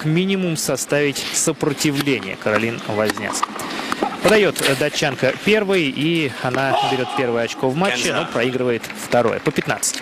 как минимум составить сопротивление Каролин Возняцкой. Подает датчанка первый, и она берет первое очко в матче, но проигрывает второе по 15.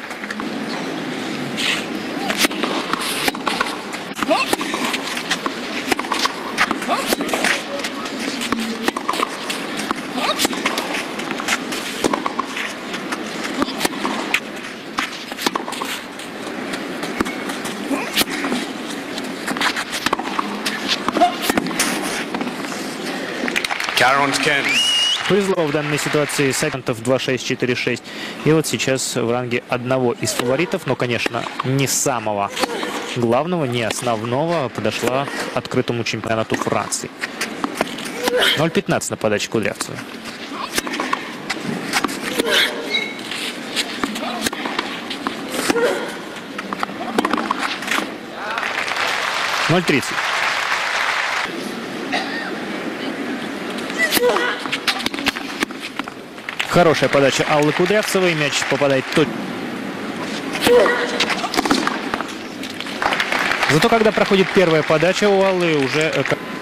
Повезло в данной ситуации Сагантов 2-6-4-6. И вот сейчас в ранге одного из фаворитов, но, конечно, не самого главного, не основного, подошла к открытому чемпионату Франции. 0-15 на подаче Кудрявцевой. (0-30). Хорошая подача Аллы Кудрявцевой. Мяч попадает точно. Зато когда проходит первая подача у Аллы, уже...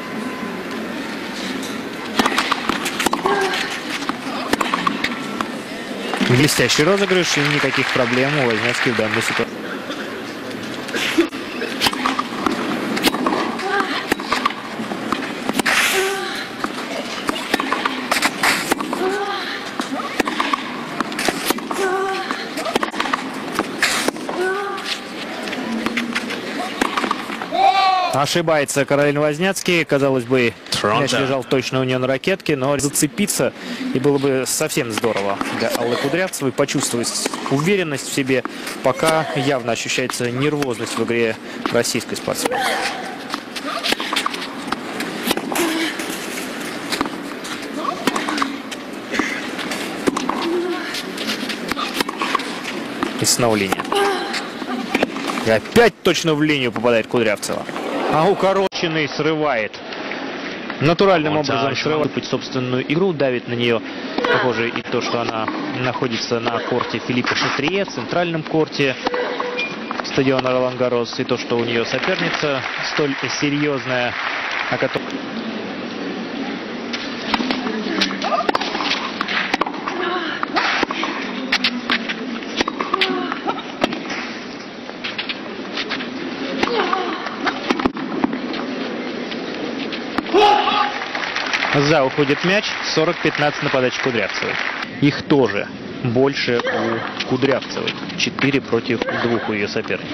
Блестящий розыгрыш, и никаких проблем у Возняцкой в данной ситуации. Ошибается Каролин Возняцкий. Казалось бы, мяч лежал точно у нее на ракетке, но зацепиться, и было бы совсем здорово для Аллы Кудрявцевой почувствовать уверенность в себе. Пока явно ощущается нервозность в игре российской спортсменки. И снова линия. И опять точно в линию попадает Кудрявцева. А укороченный срывает. Натуральным образом срывает собственную игру, давит на нее. Похоже и то, что она находится на корте Филиппа Шатрие, центральном корте стадиона Ролан-Гаррос. И то, что у нее соперница столь серьезная, о которой... За уходит мяч. 40-15 на подаче Кудрявцевой. Их тоже больше у Кудрявцевой. 4 против 2 у ее соперниц.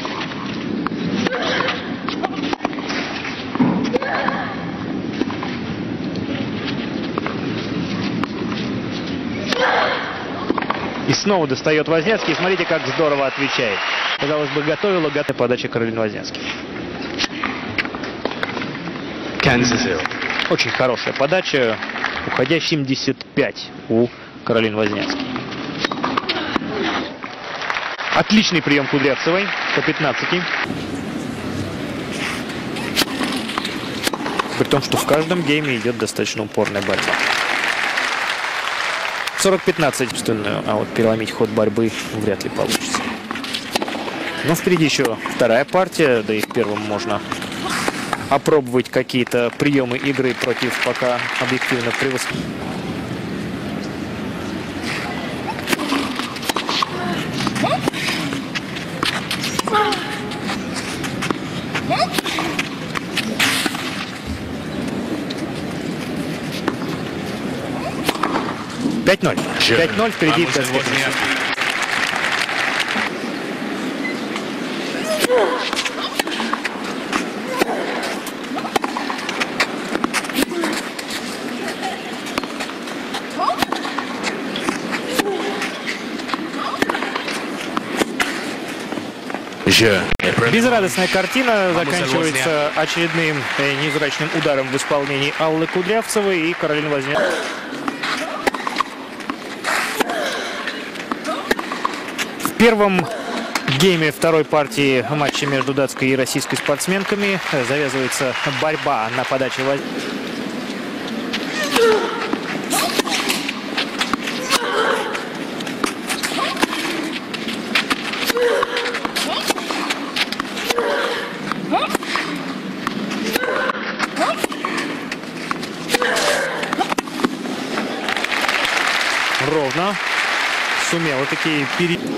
И снова достает Возняцкий. Смотрите, как здорово отвечает. Казалось бы, готовила подача Каролин Возняцкой. Очень хорошая подача. Уходя 75 у Каролин Возняцкой. Отличный прием Кудрявцевой по 15. При том, что в каждом гейме идет достаточно упорная борьба. 40-15. А вот переломить ход борьбы вряд ли получится. Но впереди еще вторая партия. Да и в первом можно опробовать какие-то приемы игры против пока объективно превосходящих. (5-0). 5-0 впереди. Безрадостная картина заканчивается очередным невзрачным ударом в исполнении Аллы Кудрявцевой и Каролин Возняцкой. В первом гейме второй партии матча между датской и российской спортсменками завязывается борьба на подаче Возняцкой. ровно. Сумела такие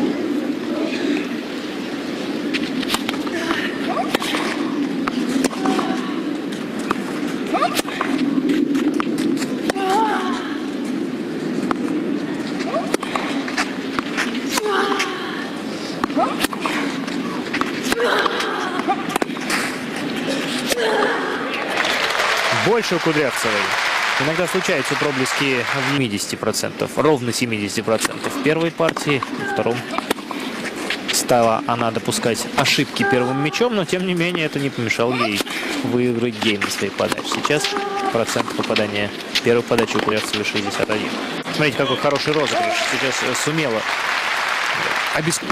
больше у Кудрявцевой. Иногда случаются проблески в 70%, ровно 70% в первой партии, во втором стала она допускать ошибки первым мячом, но тем не менее это не помешало ей выиграть гейм на своей подаче. Сейчас процент попадания первой подачи у Кудрявцевой 61. Смотрите, какой хороший розыгрыш. Сейчас сумела обеспечить.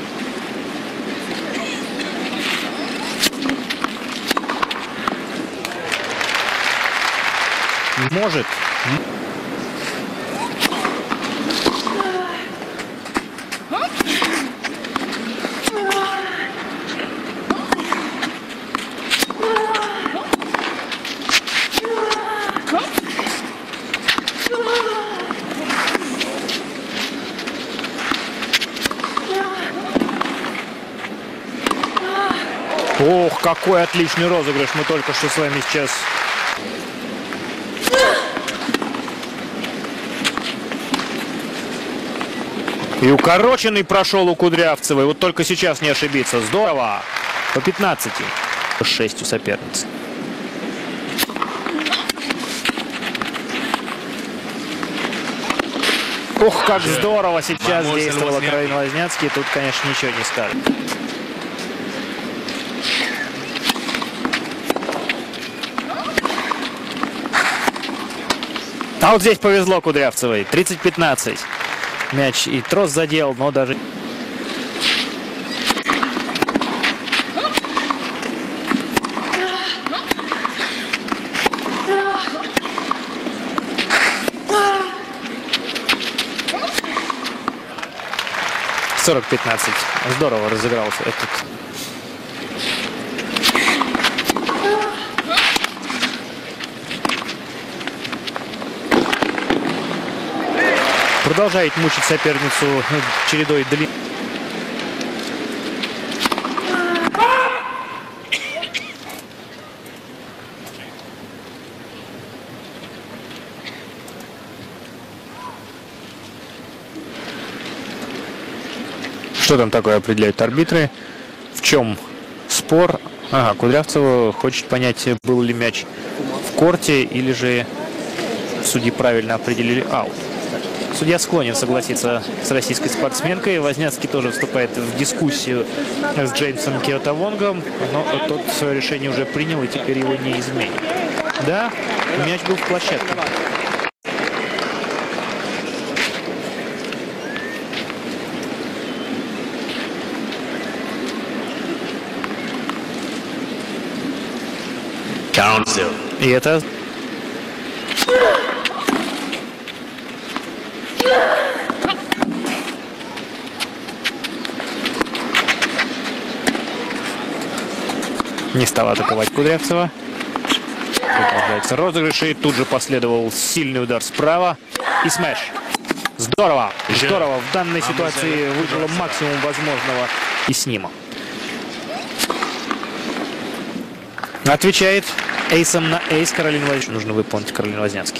Может. Ох, какой отличный розыгрыш мы только что с вами сейчас... И укороченный прошел у Кудрявцевой. Вот только сейчас не ошибиться. Здорово. По 15. 6 у соперницы. Ух, как здорово сейчас действовала Каролина Возняцкий. Тут, конечно, ничего не скажет. А вот здесь повезло Кудрявцевой. 30-15. Мяч и трос задел, но даже... «40-15». Здорово разыгрался этот... Продолжает мучить соперницу чередой длин. Что там такое определяют арбитры? В чем спор? Ага, Кудрявцева хочет понять, был ли мяч в корте или же судьи правильно определили аут. Судья склонен согласиться с российской спортсменкой. Возняцкий тоже вступает в дискуссию с Джеймсом Киотавонгом, но тот свое решение уже принял и теперь его не изменит. Да, мяч был в площадке. И это... Не стала атаковать Кудрявцева. Продолжается розыгрыш, и тут же последовал сильный удар справа. И смеш. Здорово! Здорово! В данной ситуации выжило максимум возможного и снима. Отвечает эйсом на эйс Каролина Возняцкий. Нужно выполнить Каролина Возняцкий.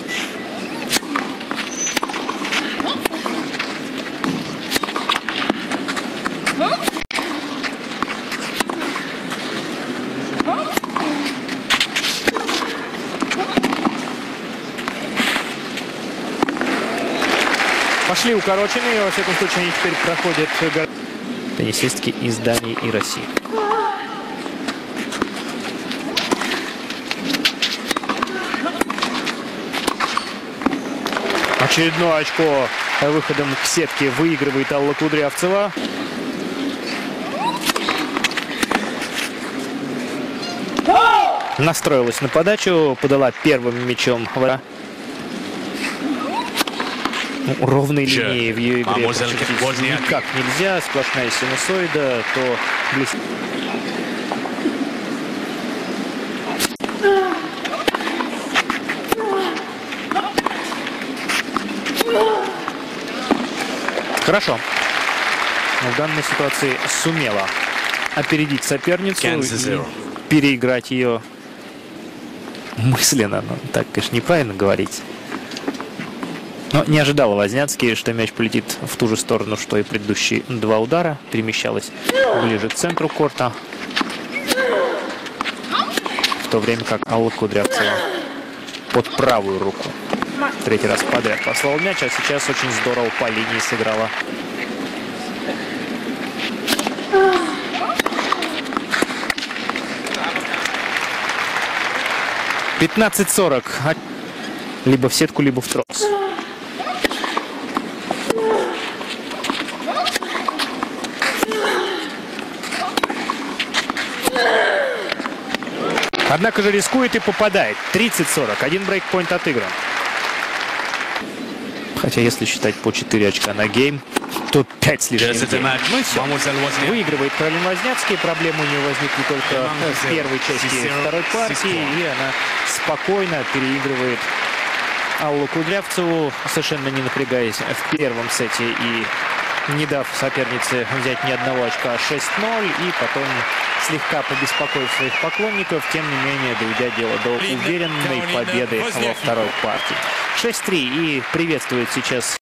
Пошли укороченные, во всяком случае они теперь проходят теннисистки из Дании и России. Очередное очко выходом к сетке выигрывает Алла Кудрявцева. Настроилась на подачу, подала первым мячом. Ровной линии в ее игре никак нельзя. Сплошная синусоида, то близко. Хорошо. Но в данной ситуации сумела опередить соперницу и переиграть ее мысленно. Но так, конечно, неправильно говорить. Но не ожидал Возняцкий, что мяч полетит в ту же сторону, что и предыдущие два удара. Перемещалась ближе к центру корта. В то время как Алла Кудрявцева под правую руку третий раз подряд послал мяч, а сейчас очень здорово по линии сыграла. «15:40». Либо в сетку, либо в трос. Однако же рискует и попадает. 30-40. Один брейкпоинт отыгран. Хотя если считать по 4 очка на гейм, то 5 с лишним. Ну и все. Выигрывает Каролин Возняцкий. Проблемы у него возникли только в первой части второй партии. И она спокойно переигрывает Аллу Кудрявцеву, совершенно не напрягаясь в первом сете и не дав сопернице взять ни одного очка. 6-0. И потом, слегка побеспокоив своих поклонников, тем не менее доведя дело до уверенной победы во второй партии. 6-3. И приветствует сейчас